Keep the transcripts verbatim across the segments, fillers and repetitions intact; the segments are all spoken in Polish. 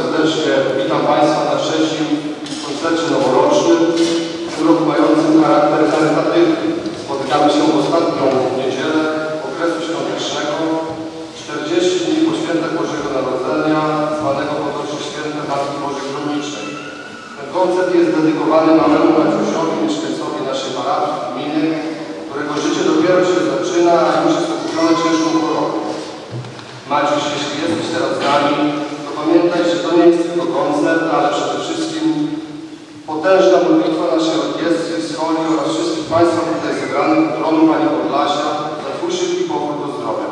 serdecznie witam Państwa na trzecim koncercie noworocznym, w tym roku mającym charakter charytatywny. Spotykamy się w ostatnią niedzielę okresu świątecznego, czterdzieści dni po świętach Bożego Narodzenia, zwanego potocznie Świętem Matki Bożej Grodniczej. Ten koncert jest dedykowany małemu Maciusiowi, mieszkańcowi naszej parafii, gminy, którego życie dopiero się zaczyna, a już jest okupione ciężką chorobą. Maciuś, jeśli jesteś teraz z nami, to pamiętaj, że to nie jest tylko koncert, ale przede wszystkim potężna modlitwa naszej orkiestry, scholi oraz wszystkich Państwa tutaj zebranych u tronu Pani Podlasia za Twój szybki powrót do zdrowia.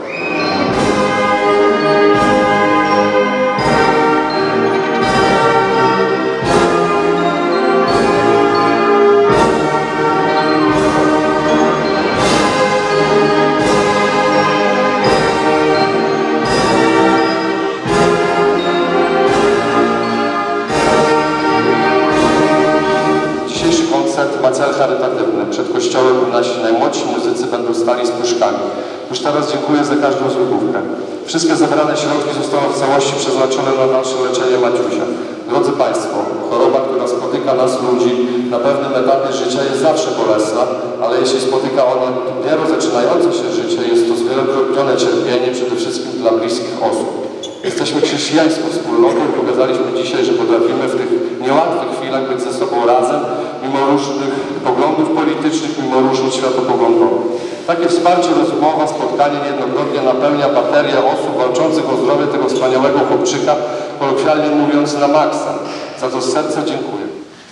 Ma cel charytatywny. Przed kościołem nasi najmłodsi muzycy będą stali z puszkami. Już teraz dziękuję za każdą złotówkę. Wszystkie zebrane środki zostaną w całości przeznaczone na dalsze leczenie Maciusia. Drodzy Państwo, choroba, która spotyka nas ludzi na pewnym etapie życia jest zawsze bolesna, ale jeśli spotyka ona dopiero zaczynające się życie, jest to zwielokrotnione cierpienie przede wszystkim dla bliskich osób. Jesteśmy chrześcijańską wspólnotą i pokazaliśmy dzisiaj, że potrafimy w tych niełatwych chwilach być ze sobą razem, mimo różnych poglądów politycznych, mimo różnych światopoglądowych. Takie wsparcie rozumowe, spotkanie niejednokrotnie napełnia baterię osób walczących o zdrowie tego wspaniałego chłopczyka, kolokwialnie mówiąc na maksa. Za to z serca dziękuję.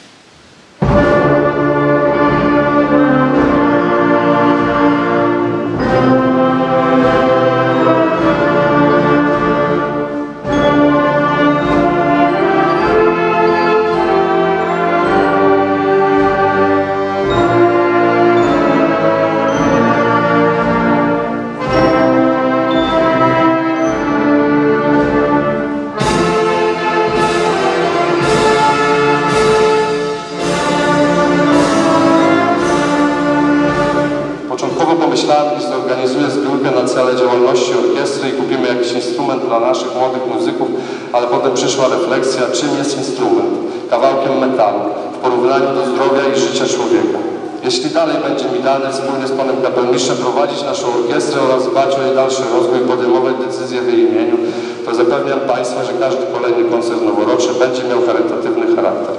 Pomyślałem, iż zorganizuję zbiórkę na cele działalności orkiestry i kupimy jakiś instrument dla naszych młodych muzyków, ale potem przyszła refleksja, czym jest instrument? Kawałkiem metalu w porównaniu do zdrowia i życia człowieka. Jeśli dalej będzie mi dane wspólnie z panem kapelmistrzem prowadzić naszą orkiestrę oraz dbać o jej dalszy rozwój, podejmować decyzje w jej imieniu, to zapewniam Państwa, że każdy kolejny koncert noworoczny będzie miał charytatywny charakter.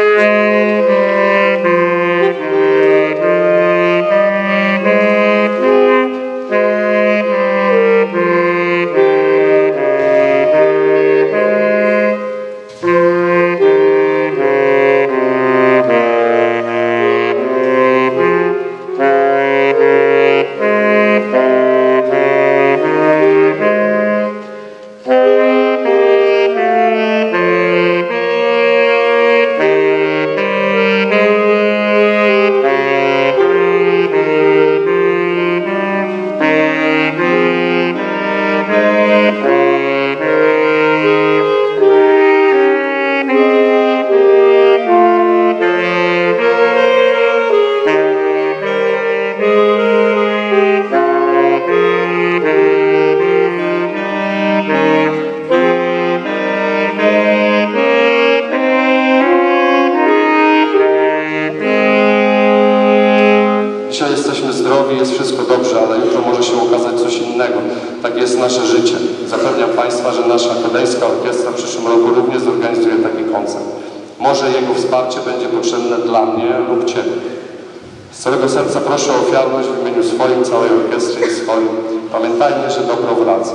Jest wszystko dobrze, ale jutro może się okazać coś innego. Tak jest nasze życie. Zapewniam Państwa, że nasza Kodeńska Orkiestra w przyszłym roku również zorganizuje taki koncert. Może jego wsparcie będzie potrzebne dla mnie lub Ciebie. Z całego serca proszę o ofiarność w imieniu swoim, całej orkiestry i swoim. Pamiętajmy, że dobro wraca.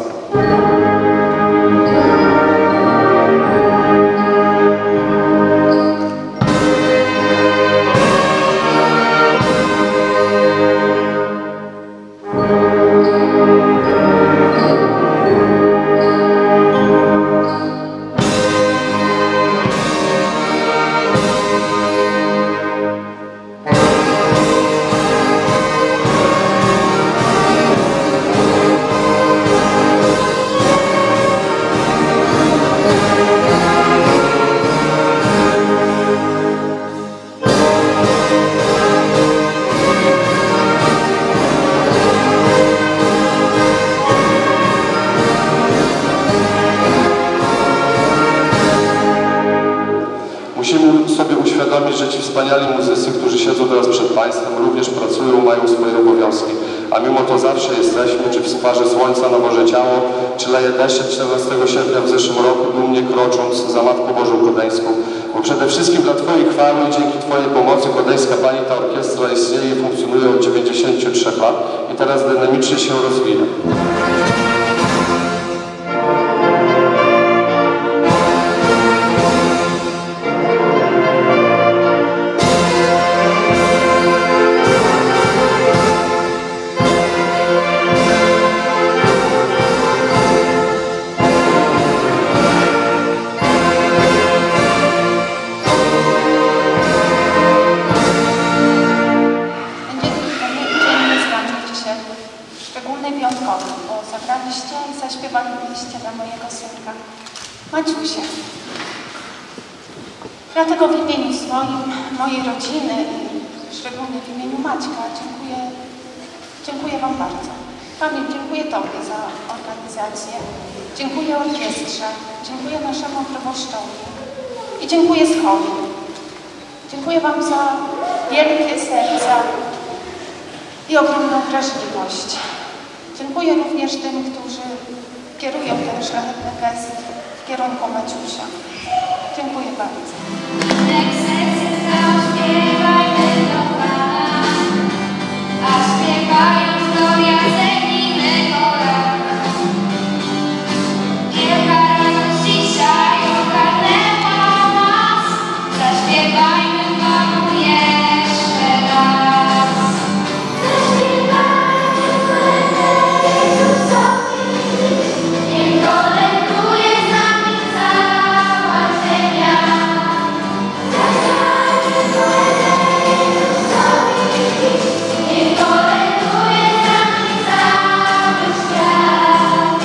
wspaniali muzycy, którzy siedzą teraz przed Państwem, również pracują, mają swoje obowiązki. A mimo to zawsze jesteśmy, czy w twarzy słońca na Boże Ciało, czy leje deszcze czternastego sierpnia w zeszłym roku, dumnie krocząc za Matką Bożą Kodeńską. Bo przede wszystkim dla Twojej chwały i dzięki Twojej pomocy Kodeńska Pani, ta orkiestra istnieje i funkcjonuje od dziewięćdziesięciu trzech lat i teraz dynamicznie się rozwija. Bo zagraliście i zaśpiewaliście dla mojego synka Maciusia. Dlatego w imieniu swoim, mojej rodziny i szczególnie w imieniu Maćka dziękuję, dziękuję Wam bardzo. Panie, dziękuję Tobie za organizację, dziękuję orkiestrze, dziękuję naszemu proboszczowi i dziękuję Scholi. Dziękuję Wam za wielkie serca i ogromną wrażliwość. Dziękuję również tym, którzy kierują ten szlachetny gest w kierunku Maciusia. Dziękuję bardzo. Jak serce zaśpiewajmy do Pana, a śpiewając gloria cenimy Boga. Wielka radość dzisiaj ogarnęła nas, zaśpiewajmy Panu jeszcze raz. Niech kolęduje z nami cała ziemia. Niech kolęduje z nami cały świat.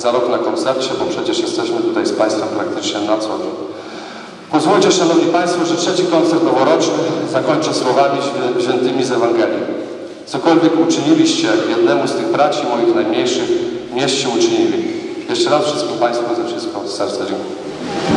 za rok na koncercie, bo przecież jesteśmy tutaj z Państwem praktycznie na co dzień. Pozwólcie, Szanowni Państwo, że trzeci koncert noworoczny zakończę słowami wziętymi z Ewangelii. Cokolwiek uczyniliście jednemu z tych braci moich najmniejszych, mieście uczynili. Jeszcze raz wszystkim Państwu za wszystko z serca dziękuję.